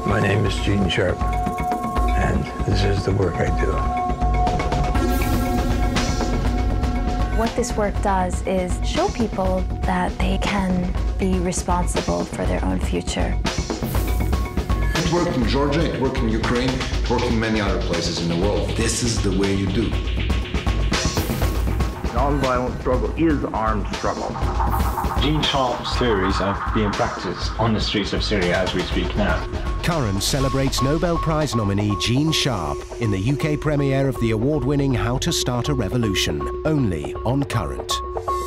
My name is Gene Sharp, and this is the work I do. What this work does is show people that they can be responsible for their own future. It worked in Georgia, it worked in Ukraine, it worked in many other places in the world. This is the way you do. Nonviolent struggle is armed struggle. Gene Sharp's theories are being practiced on the streets of Syria as we speak now. Current celebrates Nobel Prize nominee Gene Sharp in the UK premiere of the award-winning How to Start a Revolution, only on Current.